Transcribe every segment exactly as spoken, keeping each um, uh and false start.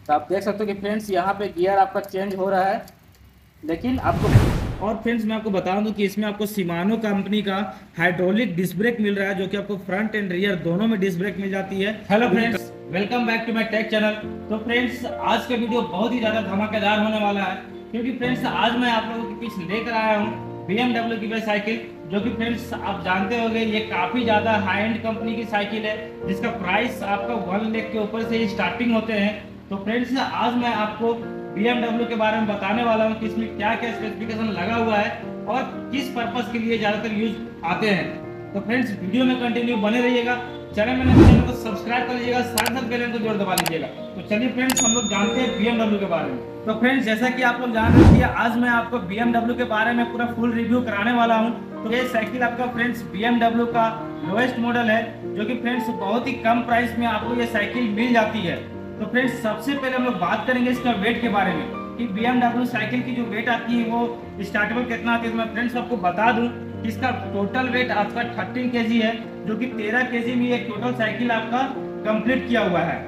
तो आप देख सकते हो कि फ्रेंड्स यहाँ पे गियर आपका चेंज हो रहा है, लेकिन आपको और फ्रेंड्स मैं आपको बता दूं कि इसमें आपको शिमानो कंपनी का हाइड्रोलिक डिस्क ब्रेक मिल रहा है, जो कि आपको फ्रंट एंड रियर दोनों में डिस्क ब्रेक मिल जाती है। Hello friends, welcome back to my tech channel. तो फ्रेंड्स आज का वीडियो बहुत ही ज़्यादा धमाकेदार होने वाला है, क्योंकि फ्रेंड्स आज मैं आप लोगों के बीच लेकर आया हूँ बी एम डब्ल्यू की वह साइकिल, जो कि फ्रेंड्स आप जानते होंगे ये काफ़ी ज़्यादा हाई एंड कंपनी की साइकिल है, जिसका प्राइस आपका वन लाख के ऊपर से ही स्टार्टिंग होते हैं। तो फ्रेंड्स आज मैं आपको बी एम डब्ल्यू के बारे में बताने वाला हूँ कि इसमें क्या क्या स्पेसिफिकेशन लगा हुआ है और किस पर्पस के लिए ज़्यादातर यूज आते हैं। तो फ्रेंड्स वीडियो में कंटिन्यू बने रहिएगा, चैनल में चैनल को सब्सक्राइब कर लीजिएगा, साथ साथ बेल आइकन को जोर दबा लीजिएगा। तो चलिए फ्रेंड्स हम लोग जानते हैं बी एम डब्ल्यू के बारे में। तो फ्रेंड्स जैसा कि आप लोग जान रहे हैं, आज मैं आपको बी एम डब्ल्यू के बारे में पूरा फुल रिव्यू कराने वाला हूँ। तो ये साइकिल आपका फ्रेंड्स बी एम डब्ल्यू का लोएस्ट मॉडल है, जो कि फ्रेंड्स बहुत ही कम प्राइस में आपको ये साइकिल मिल जाती है। तो फ्रेंड्स सबसे पहले हम लोग बात करेंगे इसका वेट के बारे में कि बी एम डब्ल्यू साइकिल की जो वेट आती है वो स्टार्टेबल कितना आती है। तो मैं फ्रेंड्स आपको बता दूं कि इसका टोटल वेट आपका थर्टीन केजी है, जो कि तेरह केजी में एक टोटल साइकिल आपका कंप्लीट किया हुआ है।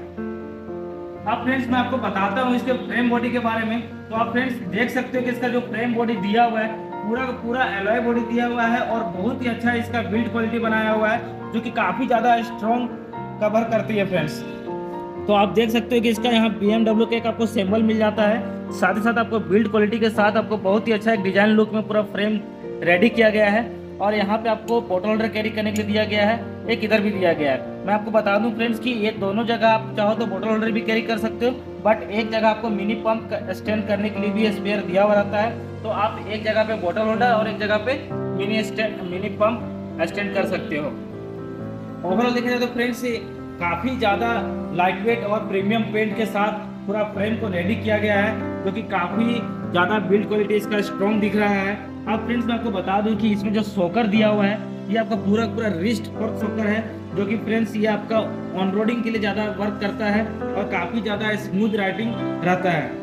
अब फ्रेंड्स मैं आपको बताता हूँ इसके फ्रेम बॉडी के बारे में। तो आप फ्रेंड्स देख सकते हो कि इसका जो फ्रेम बॉडी दिया हुआ है पूरा का पूरा एलॉय बॉडी दिया हुआ है और बहुत ही अच्छा इसका बिल्ड क्वालिटी बनाया हुआ है, जो कि काफ़ी ज़्यादा स्ट्रॉन्ग कवर करती है फ्रेंड्स। तो आप देख सकते हो कि इसका यहाँ बी एम डब्ल्यू के एक आपको सिंबल मिल जाता है, साथ ही साथ आपको बिल्ड क्वालिटी के साथ आपको बहुत ही अच्छा एक डिजाइन लुक में पूरा फ्रेम रेडी किया गया है। और यहाँ पे आपको बोतल होल्डर कैरी करने के लिए दिया गया है, एक इधर भी दिया गया है। मैं आपको बता दूं फ्रेंड्स कि ये दोनों जगह आप चाहो तो बोतल होल्डर भी कैरी कर सकते हो, बट एक जगह आपको मिनी पंप स्टैंड करने के लिए भी स्पेयर दिया हुआ रहता है। तो आप एक जगह पे बोतल होल्डर और एक जगह पे mini stand mini pump stand कर सकते हो। ओवरऑल देखा जाए तो फ्रेंड्स काफ़ी ज़्यादा लाइटवेट और प्रीमियम पेंट के साथ पूरा फ्रेम को रेडी किया गया है, जो कि काफ़ी ज़्यादा बिल्ड क्वालिटी इसका स्ट्रॉन्ग दिख रहा है। अब फ्रेंड्स मैं आपको बता दूं कि इसमें जो सोकर दिया हुआ है ये आपका पूरा पूरा रिस्ट फोर्क सोकर है, जो कि फ्रेंड्स ये आपका ऑन रोडिंग के लिए ज़्यादा वर्क करता है और काफ़ी ज़्यादा स्मूथ राइडिंग रहता है।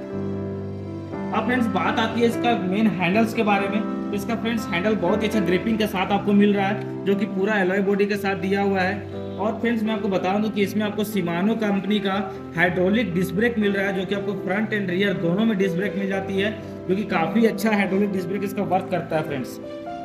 अब फ्रेंड्स बात आती है इसका मेन हैंडल्स के बारे में। तो इसका फ्रेंड्स हैंडल बहुत ही अच्छा ग्रिपिंग के साथ आपको मिल रहा है, जो कि पूरा एलॉय बॉडी के साथ दिया हुआ है। और फ्रेंड्स मैं आपको बता दूं कि इसमें आपको शिमानो कंपनी का हाइड्रोलिक डिस्क ब्रेक मिल रहा है, जो कि आपको फ्रंट एंड रियर दोनों में डिस्क ब्रेक मिल जाती है, जो कि काफ़ी अच्छा हाइड्रोलिक डिस्क ब्रेक इसका वर्क करता है फ्रेंड्स।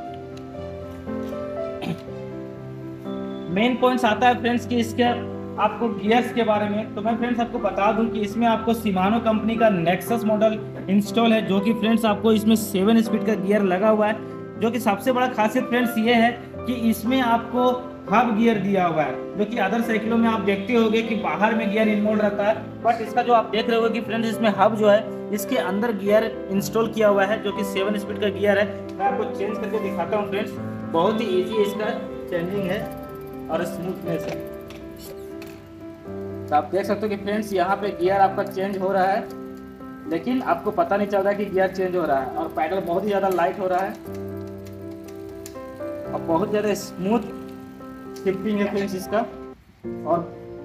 मेन पॉइंट्स आता है फ्रेंड्स कि इसके आपको गियर्स के बारे में। तो मैं फ्रेंड्स आपको बता दूं कि इसमें आपको शिमानो कंपनी का नेक्सस मॉडल इंस्टॉल है, जो कि फ्रेंड्स आपको इसमें सेवन स्पीड का गियर लगा हुआ है, जो कि सबसे बड़ा खासियत फ्रेंड्स ये है कि इसमें आपको हब गियर दिया हुआ है, जो कि अदर साइकिलों में आप देखते होंगे कि बाहर में गियर इन्वॉल्व रहता है, बट इसका जो आप देख रहे हो कि फ्रेंड्स इसमें हब जो है इसके अंदर गियर इंस्टॉल किया हुआ है, जो कि सेवन स्पीड का गियर है। मैं आपको चेंज करके दिखाता हूँ फ्रेंड्स, बहुत ही ईजी इसका चेंजिंग है और स्मूथनेस है। तो आप देख सकते हो कि फ्रेंड्स यहाँ पे गियर आपका चेंज हो रहा है, लेकिन आपको पता नहीं चल रहा कि गियर चेंज हो रहा है। और पैडल बहुत ही ज़्यादा लाइट हो रहा है और बहुत ज़्यादा स्मूथ शिफ्टिंग है फ्रेंड्स इसका, और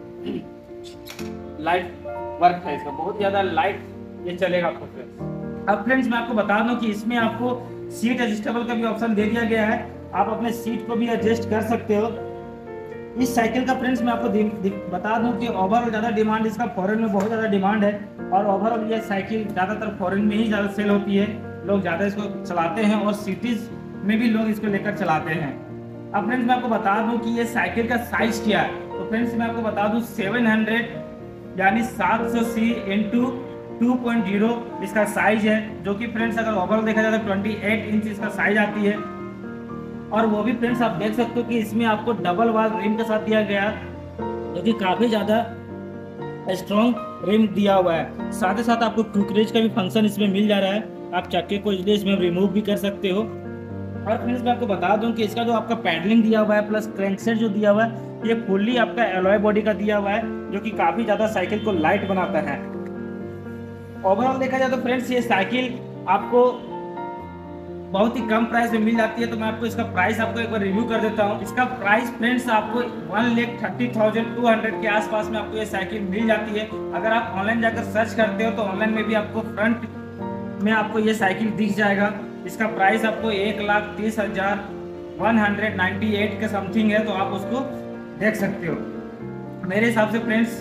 लाइट वर्क है इसका, बहुत ज़्यादा लाइट ये चलेगा आपको फ्रेंड्स। अब फ्रेंड्स मैं आपको बता दूं कि इसमें आपको सीट एडजस्टेबल का भी ऑप्शन दे दिया गया है, आप अपने सीट को भी एडजस्ट कर सकते हो। इस साइकिल का फ्रेंड्स मैं आपको बता दूं कि ओवरऑल ज़्यादा डिमांड इसका फॉरेन में बहुत ज़्यादा डिमांड है, और ओवरऑल ये साइकिल ज़्यादातर फॉरेन में ही ज़्यादा सेल होती है, लोग ज़्यादा इसको चलाते हैं और सिटीज़ में भी लोग इसको लेकर चलाते हैं। अब फ्रेंड्स मैं आपको बता दूं कि ये साइकिल का साइज क्या है। तो फ्रेंड्स मैं आपको बता दूं सेवन हंड्रेड यानी सात सौ C into two point zero इसका साइज है, जो कि फ्रेंड्स अगर ओवरऑल देखा जाए तो अट्ठाईस इंच इसका साइज आती है। और वो भी फ्रेंड्स आप देख सकते हो कि इसमें आपको डबल वाल रिम के साथ दिया गया, जो कि काफ़ी ज़्यादा स्ट्रॉन्ग रिम दिया हुआ है। साथ ही साथ आपको क्विक का भी फंक्शन इसमें मिल जा रहा है, आप चक्के को इसलिए इसमें रिमूव भी कर सकते हो। और फ्रेंड्स मैं आपको बता दूं कि इसका जो आपका पैडलिंग दिया हुआ है प्लस क्रैंकसेट जो दिया हुआ है ये फुल्ली आपका एलॉय बॉडी का दिया हुआ है, जो कि काफ़ी ज़्यादा साइकिल को लाइट बनाता है। ओवरऑल देखा जाए तो फ्रेंड्स ये साइकिल आपको बहुत ही कम प्राइस में मिल जाती है। तो मैं आपको इसका प्राइस आपको एक बार रिव्यू कर देता हूँ। इसका प्राइस फ्रेंड्स आपको one lakh thirty thousand two hundred के आसपास में आपको ये साइकिल मिल जाती है। अगर आप ऑनलाइन जाकर सर्च करते हो तो ऑनलाइन में भी आपको फ्रंट में आपको ये साइकिल दिख जाएगा। इसका प्राइस आपको एक लाख तीस हजार वन हंड्रेड नाइन्टी एट के समथिंग है, तो आप उसको देख सकते हो। मेरे हिसाब से फ्रेंड्स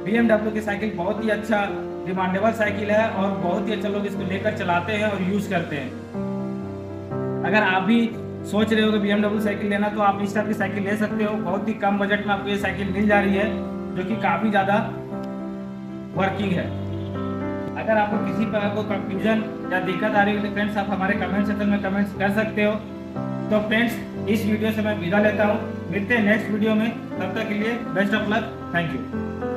बी एम डब्ल्यू की साइकिल बहुत ही अच्छा डिमांडेबल साइकिल है और बहुत ही अच्छा लोग इसको लेकर चलाते हैं और यूज करते हैं। अगर आप भी सोच रहे हो कि बी एम डब्ल्यू साइकिल लेना, तो आप इस टाइप की साइकिल ले सकते हो। बहुत ही कम बजट में आपको ये साइकिल मिल जा रही है, जो कि काफ़ी ज़्यादा वर्किंग है। अगर आपको किसी प्रकार को कंफ्यूजन या दिक्कत आ रही है तो फ्रेंड्स आप हमारे कमेंट सेक्शन में कमेंट्स कर सकते हो। तो फ्रेंड्स इस वीडियो से मैं विदा लेता हूँ, मिलते हैं नेक्स्ट वीडियो में, तब तक के लिए best of luck, thank you.